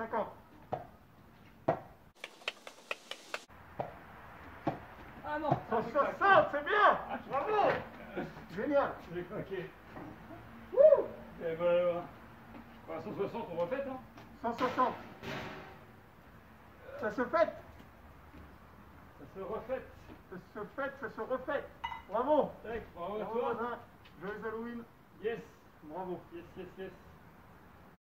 50. Ah non. 160, c'est bien. Bravo. Génial. J'ai craqué. Wouh. Et voilà. 160, on refait, hein. 160. Ça se fait. Ça se refait. Ça se fait, ça se refait. Bravo. Tac, bravo à Bravo, toi. voisin. Joyeux Halloween. Yes. Bravo. Yes, yes, yes.